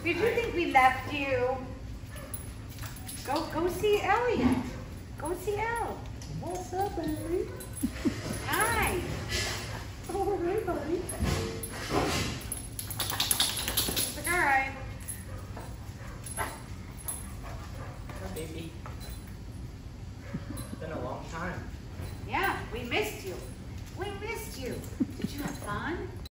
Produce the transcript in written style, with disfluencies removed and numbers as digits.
Did you think we left you? Go see Elliot. Go see Elle. What's up, baby? Hi. Oh, hey, buddy. It's like, all right. Hi, baby.